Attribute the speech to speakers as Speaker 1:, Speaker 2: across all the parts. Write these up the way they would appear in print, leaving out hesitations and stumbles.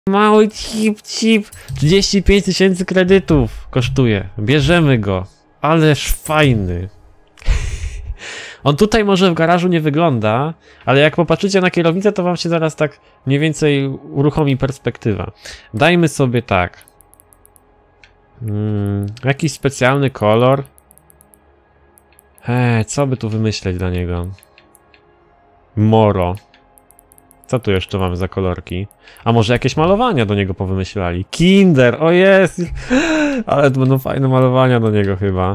Speaker 1: Mały chip. 35 000 kredytów kosztuje. Bierzemy go. Ależ fajny. On tutaj może w garażu nie wygląda, ale jak popatrzycie na kierownicę, to wam się zaraz tak mniej więcej uruchomi perspektywa. Dajmy sobie tak. Jakiś specjalny kolor. Co by tu wymyśleć dla niego? Moro. Co tu jeszcze mamy za kolorki? A może jakieś malowania do niego powymyślali? Kinder, o jest! Ale to będą fajne malowania do niego chyba.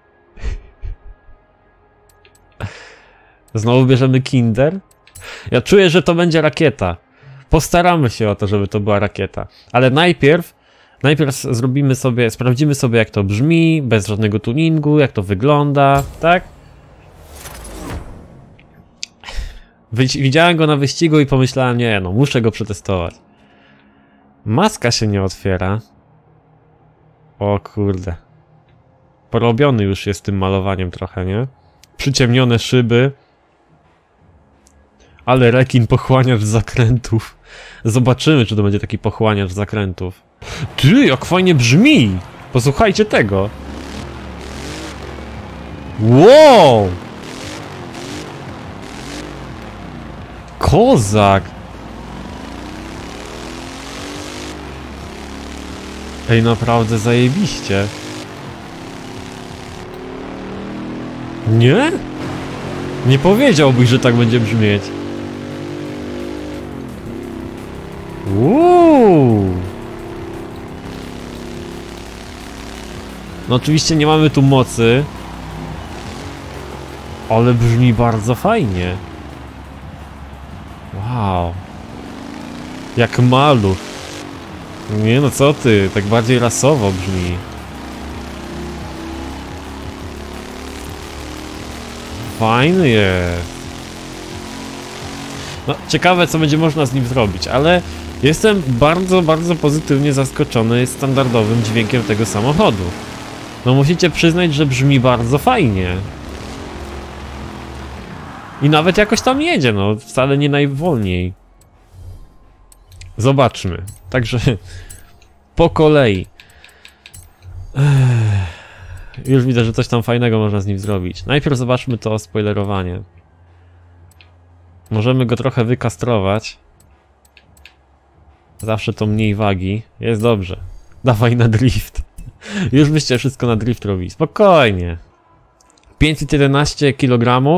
Speaker 1: Znowu bierzemy Kinder? Ja czuję, że to będzie rakieta. Postaramy się o to, żeby to była rakieta. Ale najpierw zrobimy sobie, sprawdzimy sobie, jak to brzmi, bez żadnego tuningu, jak to wygląda, tak? Widziałem go na wyścigu i pomyślałem, nie no, muszę go przetestować. Maska się nie otwiera. O kurde. Porobiony już jest tym malowaniem trochę, nie? Przyciemnione szyby. Ale rekin pochłaniacz zakrętów. Zobaczymy, czy to będzie taki pochłaniacz zakrętów. Ty, jak fajnie brzmi! Posłuchajcie tego. Wow! Kozak! Ej, naprawdę zajebiście. Nie? Nie powiedziałbyś, że tak będzie brzmieć. No oczywiście nie mamy tu mocy. Ale brzmi bardzo fajnie. Wow. Jak maluch. Nie no co ty, tak bardziej rasowo brzmi. Fajny jest. No ciekawe, co będzie można z nim zrobić, ale jestem bardzo pozytywnie zaskoczony standardowym dźwiękiem tego samochodu. No musicie przyznać, że brzmi bardzo fajnie. I nawet jakoś tam jedzie, no wcale nie najwolniej. Zobaczmy. Także po kolei. Już widzę, że coś tam fajnego można z nim zrobić. Najpierw zobaczmy to spoilerowanie. Możemy go trochę wykastrować. Zawsze to mniej wagi. Jest dobrze. Dawaj na drift. Już byście wszystko na drift robili. Spokojnie. 511 kg,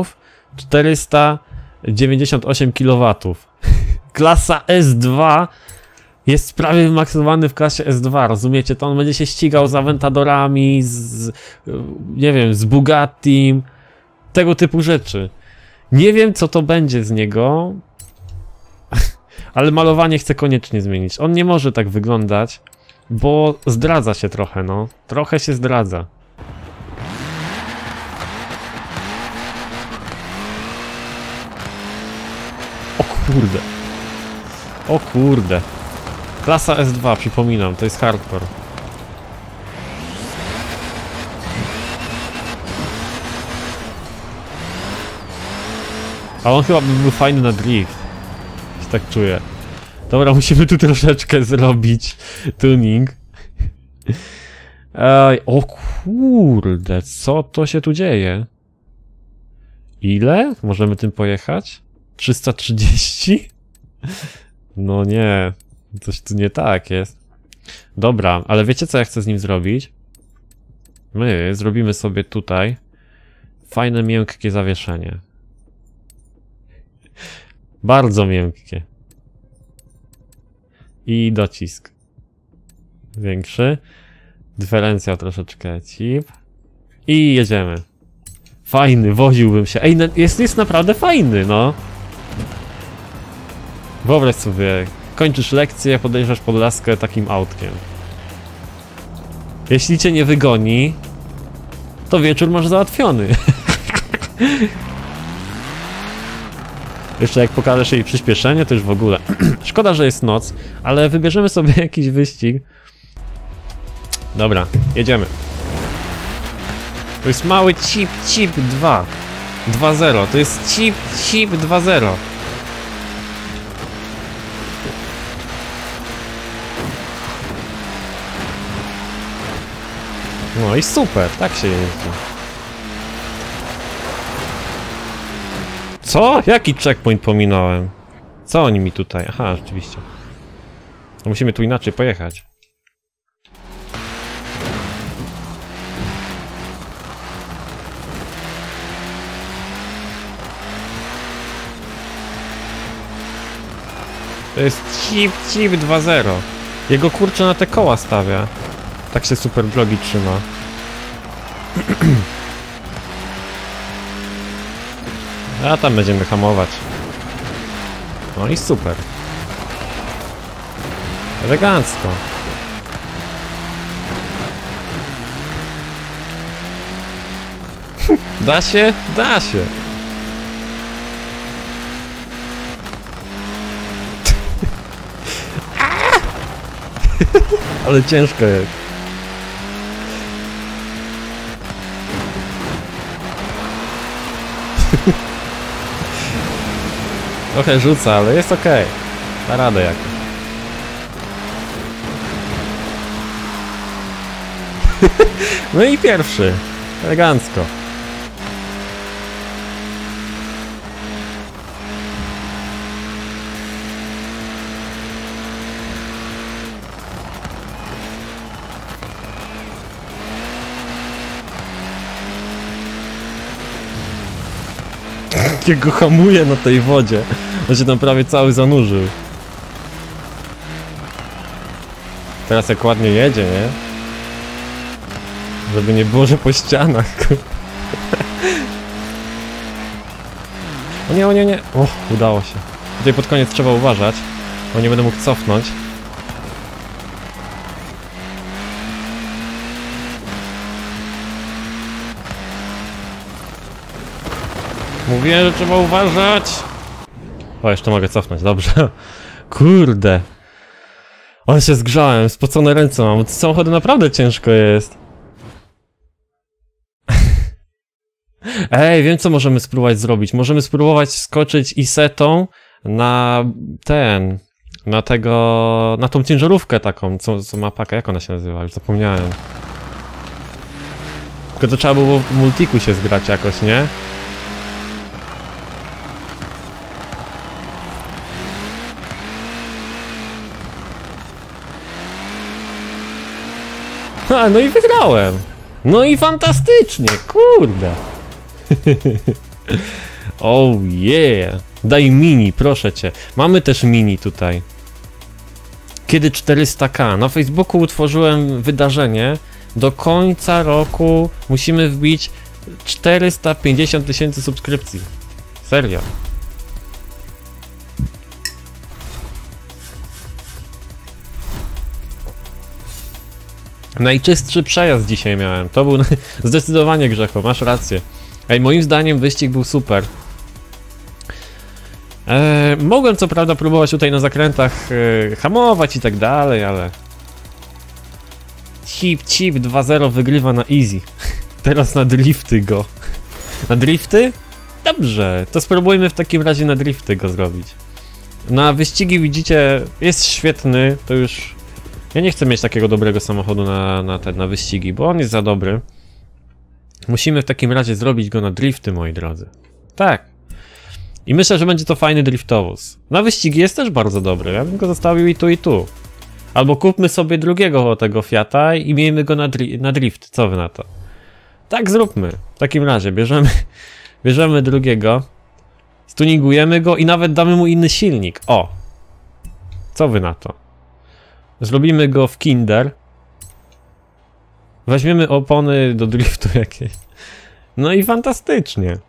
Speaker 1: 498 kW. Klasa S2 jest prawie wymaksowany w klasie S2, rozumiecie? To on będzie się ścigał z Aventadorami, nie wiem, z Bugattim, tego typu rzeczy. Nie wiem, co to będzie z niego, ale malowanie chcę koniecznie zmienić. On nie może tak wyglądać, bo zdradza się trochę, no. Trochę się zdradza. O kurde. O kurde. Klasa S2, przypominam, to jest hardcore. A on chyba by był fajny na drift. Się tak czuję. Dobra, musimy tu troszeczkę zrobić tuning. O kurde, co to się tu dzieje? Ile? Możemy tym pojechać? 330? No nie, coś tu nie tak jest. Dobra, ale wiecie co ja chcę z nim zrobić? My zrobimy sobie tutaj fajne, miękkie zawieszenie. Bardzo miękkie. I docisk. Większy. Dyferencjał troszeczkę. Cip. I jedziemy. Fajny, woziłbym się. Ej, jest naprawdę fajny, no. Wyobraź sobie, kończysz lekcję, podejrzasz pod laskę takim autkiem. Jeśli cię nie wygoni, to wieczór masz załatwiony. Jeszcze jak pokażesz jej przyspieszenie, to już w ogóle. Szkoda, że jest noc, ale wybierzemy sobie jakiś wyścig. Dobra, jedziemy. To jest mały Chip 2. 2.0, to jest Chip 2.0. No i super, tak się jeździ. Co? Jaki checkpoint pominąłem? Co oni mi tutaj? Aha, rzeczywiście. Musimy tu inaczej pojechać. To jest Chip 2.0. Jego kurczę na te koła stawia. Tak się super drogi trzyma. A tam będziemy hamować. No i super. Elegancko. Da się? Da się. Ale ciężko jest. Trochę rzuca, ale jest okej. Da radę jakoś. No i pierwszy. Elegancko. Jak go hamuje na tej wodzie. On się tam prawie cały zanurzył. Teraz jak ładnie jedzie, nie? Żeby nie było, że po ścianach. O nie, o nie, nie. O, udało się. Tutaj pod koniec trzeba uważać, bo nie będę mógł cofnąć. Mówię, że trzeba uważać. O, jeszcze mogę cofnąć, dobrze. Kurde. Ale się zgrzałem, spocone ręce mam. Te samochody naprawdę ciężko jest. Ej, wiem co możemy spróbować zrobić. Możemy spróbować skoczyć isetą na ten... Na tą ciężarówkę taką, co ma pakę. Jak ona się nazywa? Już zapomniałem. Tylko to trzeba było w multiku się zgrać jakoś, nie? A, no i wygrałem. No i fantastycznie, kurde. Oh yeah. Daj mini, proszę cię. Mamy też mini tutaj. Kiedy 400k? Na Facebooku utworzyłem wydarzenie. Do końca roku musimy wbić 450 000 subskrypcji. Serio. Najczystszy przejazd dzisiaj miałem. To był zdecydowanie Grzecho, masz rację. Ej, moim zdaniem wyścig był super. Mogłem co prawda próbować tutaj na zakrętach hamować i tak dalej, ale... Chip 2.0 wygrywa na easy. Teraz na drifty go. Na drifty? Dobrze, to spróbujmy w takim razie na drifty go zrobić. Na wyścigi widzicie, jest świetny, to już... Ja nie chcę mieć takiego dobrego samochodu na wyścigi, bo on jest za dobry. Musimy w takim razie zrobić go na drifty, moi drodzy. Tak. I myślę, że będzie to fajny driftowóz. Na wyścigi jest też bardzo dobry, ja bym go zostawił i tu, i tu. Albo kupmy sobie drugiego tego Fiata i miejmy go na drift, co wy na to? Tak zróbmy. W takim razie bierzemy drugiego, stuningujemy go i nawet damy mu inny silnik. O! Co wy na to? Zrobimy go w Kinder. Weźmiemy opony do driftu jakieś. No i fantastycznie.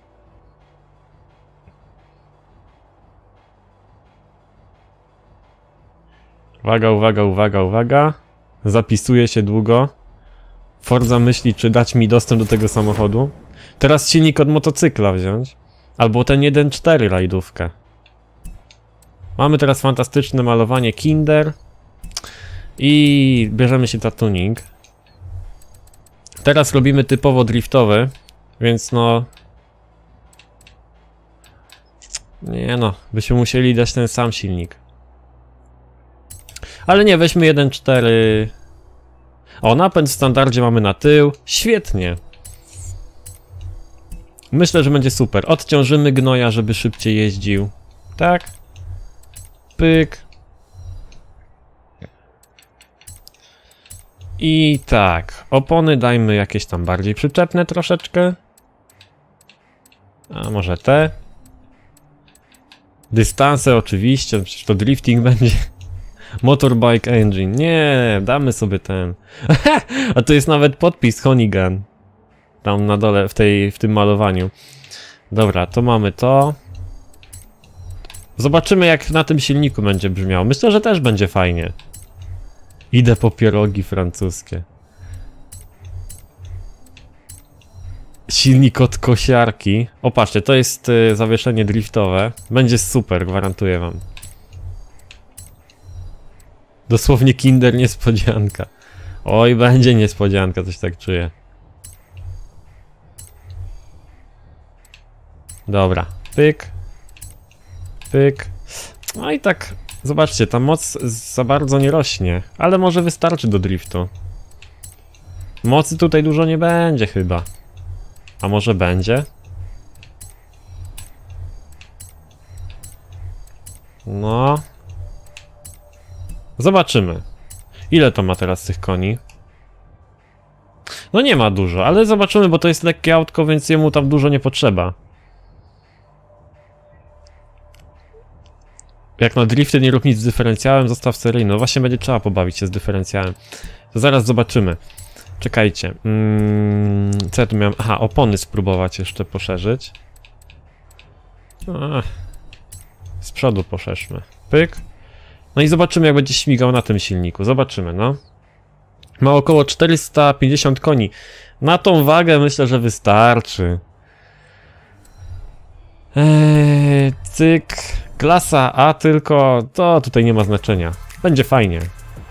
Speaker 1: Uwaga, uwaga, uwaga, uwaga. Zapisuje się długo. Forza myśli, czy dać mi dostęp do tego samochodu. Teraz silnik od motocykla wziąć. Albo ten 1.4 rajdówkę. Mamy teraz fantastyczne malowanie Kinder. I bierzemy się za tuning. Teraz robimy typowo driftowy, więc no... Nie no, byśmy musieli dać ten sam silnik. Ale nie, weźmy 1.4... O, napęd w standardzie mamy na tył. Świetnie. Myślę, że będzie super. Odciążymy gnoja, żeby szybciej jeździł. Tak? Pyk. I tak. Opony dajmy jakieś tam bardziej przyczepne troszeczkę. A może te? Dystanse oczywiście, przecież to drifting będzie. Motorbike engine. Nie, damy sobie ten. A to jest nawet podpis Honigan. Tam na dole w tym malowaniu. Dobra, to mamy to. Zobaczymy, jak na tym silniku będzie brzmiało. Myślę, że też będzie fajnie. Idę po pierogi francuskie. Silnik od kosiarki. O, patrzcie, to jest zawieszenie driftowe. Będzie super, gwarantuję wam. Dosłownie Kinder niespodzianka. Oj, będzie niespodzianka, coś tak czuję. Dobra, pyk. Pyk. No i tak, zobaczcie, ta moc za bardzo nie rośnie, ale może wystarczy do driftu. Mocy tutaj dużo nie będzie chyba. A może będzie? No. Zobaczymy. Ile to ma teraz tych koni? No nie ma dużo, ale zobaczymy, bo to jest lekkie autko, więc jemu tam dużo nie potrzeba. Jak na drifty nie rób nic z dyferencjałem, zostaw seryjny. No właśnie będzie trzeba pobawić się z dyferencjałem. To zaraz zobaczymy. Czekajcie. Co ja tu miałem? Aha, opony spróbować jeszcze poszerzyć. Z przodu poszerzmy. Pyk. No i zobaczymy, jak będzie śmigał na tym silniku. Zobaczymy, no. Ma około 450 koni. Na tą wagę myślę, że wystarczy. Cyk. Klasa A tylko, to tutaj nie ma znaczenia. Będzie fajnie.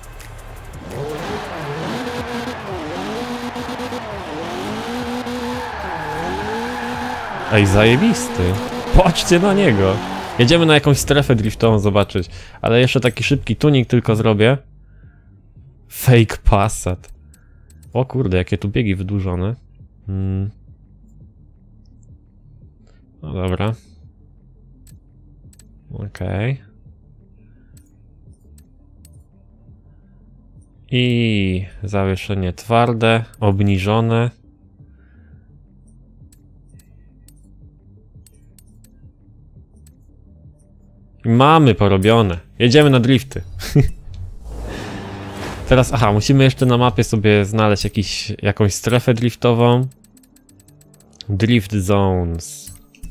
Speaker 1: Ej, zajebisty. Patrzcie na niego. Jedziemy na jakąś strefę driftową zobaczyć. Ale jeszcze taki szybki tuning tylko zrobię. Fake Passat. O kurde, jakie tu biegi wydłużone. No dobra. Okej. I zawieszenie twarde, obniżone. Mamy porobione. Jedziemy na drifty. Teraz, aha, musimy jeszcze na mapie sobie znaleźć jakąś strefę driftową. Drift zones.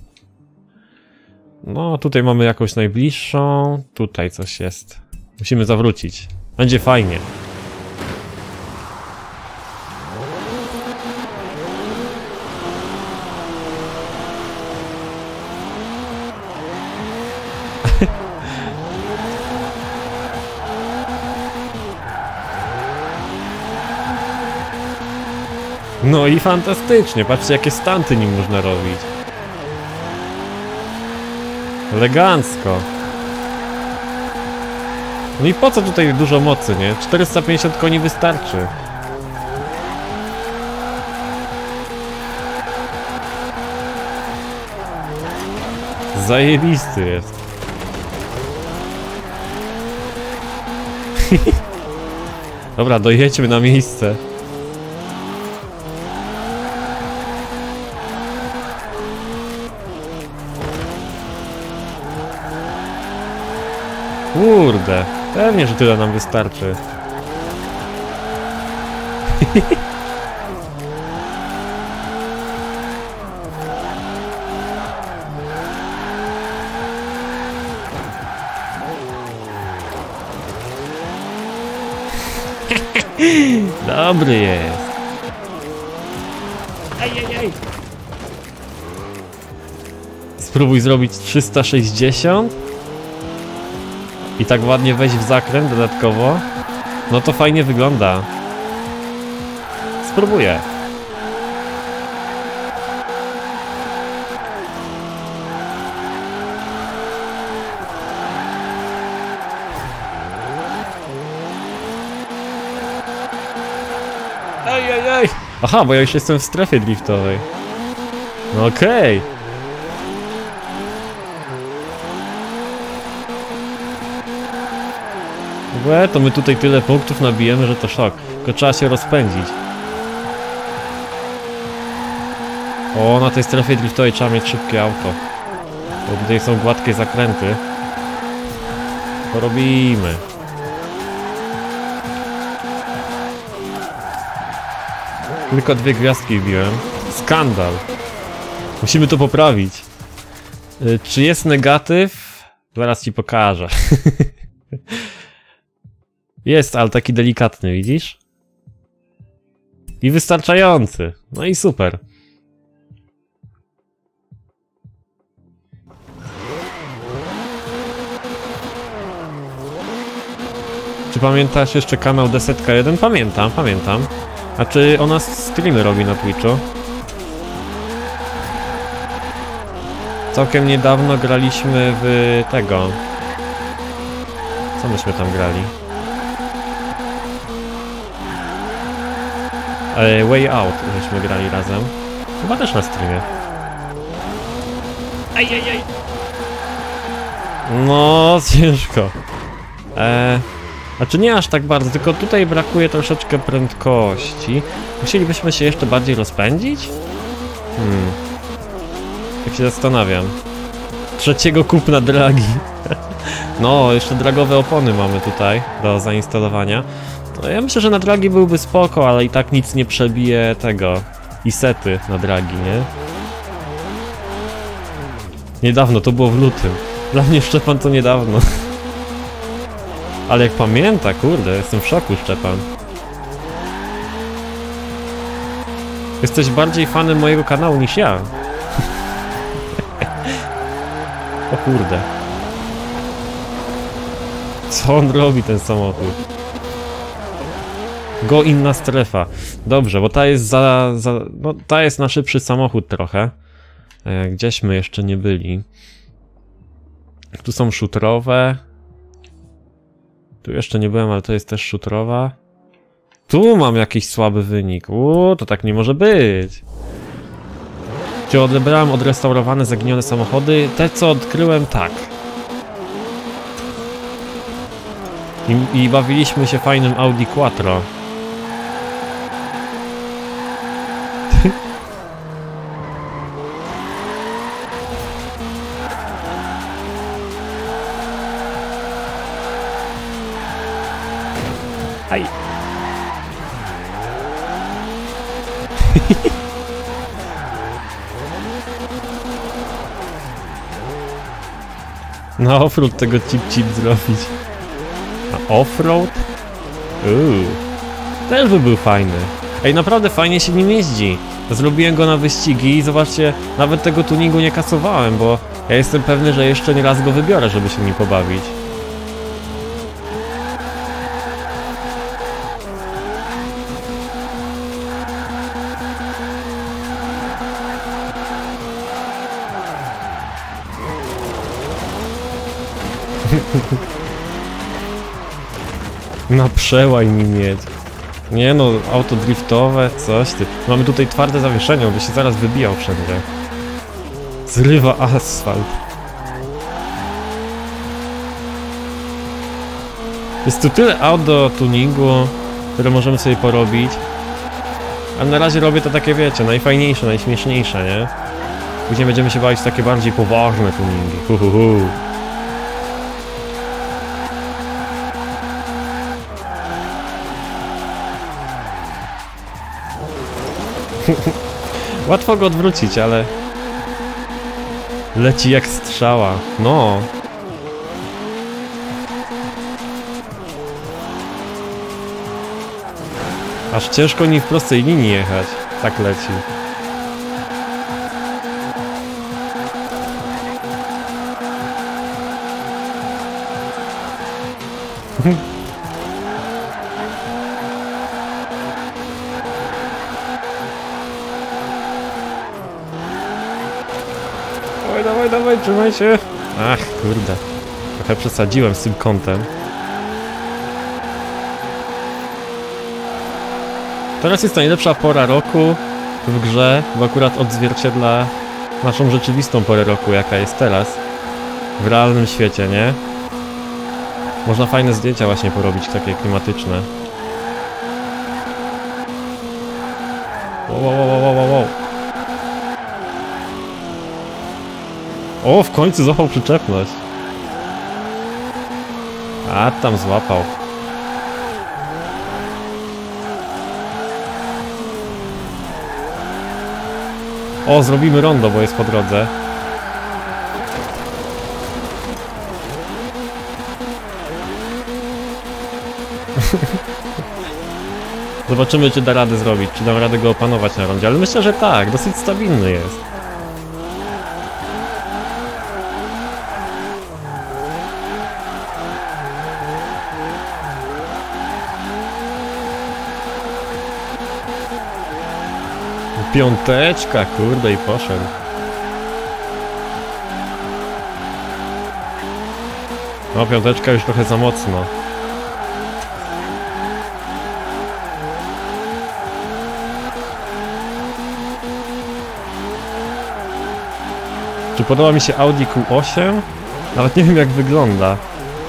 Speaker 1: No, tutaj mamy jakąś najbliższą. Tutaj coś jest. Musimy zawrócić. Będzie fajnie. No i fantastycznie. Patrzcie, jakie stunty nim można robić. Elegancko. No i po co tutaj dużo mocy, nie? 450 koni wystarczy. Zajebisty jest. Dobra, dojedźmy na miejsce. Kurde, pewnie, że tyle nam wystarczy. Dobry jest. Ajajaj. Spróbuj zrobić 360. I tak ładnie wejść w zakręt dodatkowo. No to fajnie wygląda. Spróbuję. Ej. Aha, bo ja już jestem w strefie driftowej. No okej. Łe, to my tutaj tyle punktów nabijemy, że to szok. Tylko trzeba się rozpędzić. O, na tej strefie driftowej trzeba mieć szybkie auto. Bo tutaj są gładkie zakręty. To robimy. Tylko 2 gwiazdki wbiłem. Skandal. Musimy to poprawić. Czy jest negatyw? Zaraz ci pokażę. Jest, ale taki delikatny, widzisz? I wystarczający. No i super. Czy pamiętasz jeszcze kanał Desetka1? Pamiętam. A czy ona streamy robi na Twitchu? Całkiem niedawno graliśmy w tego. Co myśmy tam grali? Way Out żeśmy grali razem. Chyba też na streamie. Aj. No, ciężko. Znaczy nie aż tak bardzo, tylko tutaj brakuje troszeczkę prędkości. Musielibyśmy się jeszcze bardziej rozpędzić? Tak się zastanawiam. 3. kupna dragi. No, jeszcze dragowe opony mamy tutaj do zainstalowania. No, ja myślę, że na dragi byłby spoko, ale i tak nic nie przebije tego Isety na dragi, nie? Niedawno, to było w lutym. Dla mnie Szczepan to niedawno. Ale jak pamięta, kurde, jestem w szoku, Szczepan. Jesteś bardziej fanem mojego kanału niż ja. O kurde. Co on robi, ten samochód? Go inna strefa. Dobrze, bo ta jest no, ta jest na szybszy samochód trochę. Gdzieśmy jeszcze nie byli. Tu są szutrowe. Tu jeszcze nie byłem, ale to jest też szutrowa. Tu mam jakiś słaby wynik. To tak nie może być. Czy odebrałem odrestaurowane, zaginione samochody? Te, co odkryłem, tak. I bawiliśmy się fajnym Audi Quattro. Aj. Na offroad tego chip zrobić. A offroad? Też by był fajny. Ej, naprawdę fajnie się nim jeździ. Zrobiłem go na wyścigi i zobaczcie, nawet tego tuningu nie kasowałem, bo ja jestem pewny, że jeszcze nie raz go wybiorę, żeby się nim pobawić. Na przełaj mi mieć. Nie no, auto driftowe, coś ty. Mamy tutaj twarde zawieszenie, on by się zaraz wybijał wszędzie. Zrywa asfalt. Jest tu tyle aut do tuningu, które możemy sobie porobić. A na razie robię to takie, wiecie, najfajniejsze, najśmieszniejsze, nie? Później będziemy się bawić w takie bardziej poważne tuningi. Łatwo go odwrócić, ale leci jak strzała. No. Aż ciężko nim w prostej linii jechać. Tak leci. Dawaj, trzymaj się. Ach, kurde. Trochę przesadziłem z tym kątem. Teraz jest najlepsza pora roku w grze, bo akurat odzwierciedla naszą rzeczywistą porę roku, jaka jest teraz. W realnym świecie, nie? Można fajne zdjęcia właśnie porobić, takie klimatyczne. Wow. O, w końcu złapał przyczepność. A, tam złapał. O, zrobimy rondo, bo jest po drodze. Zobaczymy, czy da radę zrobić, czy dam radę go opanować na rondzie, ale myślę, że tak, dosyć stabilny jest. Piąteczka, kurde, i poszedł. No, piąteczka już trochę za mocno. Czy podoba mi się Audi Q8? Nawet nie wiem, jak wygląda.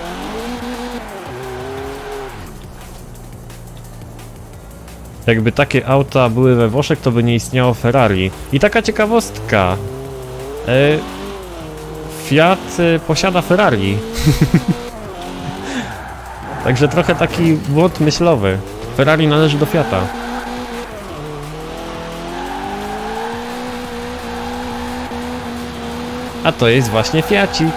Speaker 1: Jakby takie auta były we Włoszech, to by nie istniało Ferrari. I taka ciekawostka. Fiat posiada Ferrari. Także trochę taki błąd myślowy. Ferrari należy do Fiata. A to jest właśnie Fiacik.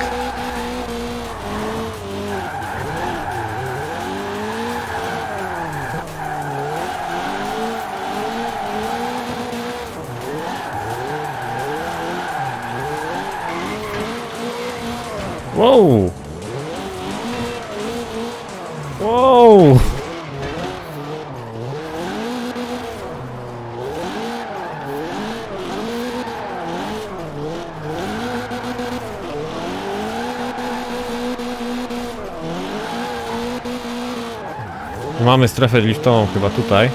Speaker 1: Wow! Wow! Mamy strefę driftową chyba tutaj.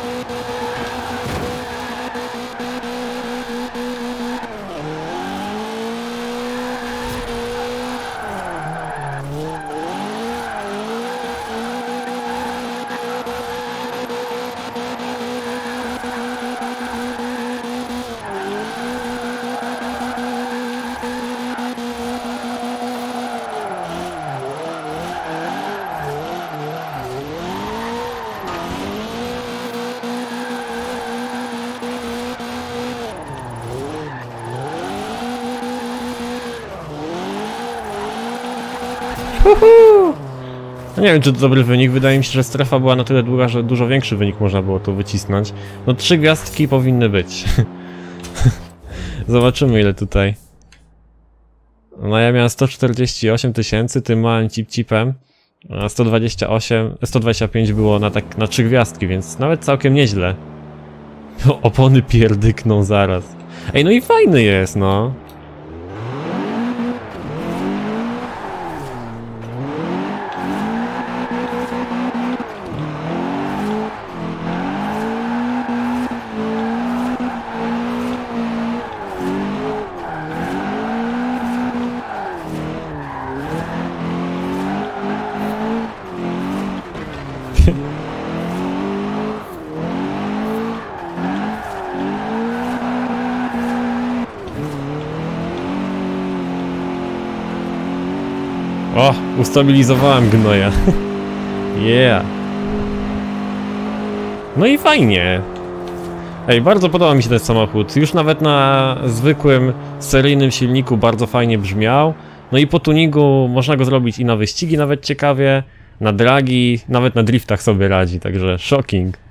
Speaker 1: No nie wiem, czy to dobry wynik. Wydaje mi się, że strefa była na tyle długa, że dużo większy wynik można było tu wycisnąć. No 3 gwiazdki powinny być. Zobaczymy, ile tutaj. No ja miałem 148 000 tym małym cip-cipem. A 125 było na 3 gwiazdki, więc nawet całkiem nieźle. Opony pierdykną zaraz. Ej, no i fajny jest, no. O, ustabilizowałem gnoja. Yeah. No i fajnie. Ej, bardzo podoba mi się ten samochód. Już nawet na zwykłym, seryjnym silniku bardzo fajnie brzmiał. No i po tuningu można go zrobić i na wyścigi nawet ciekawie, na dragi, nawet na driftach sobie radzi, także shocking.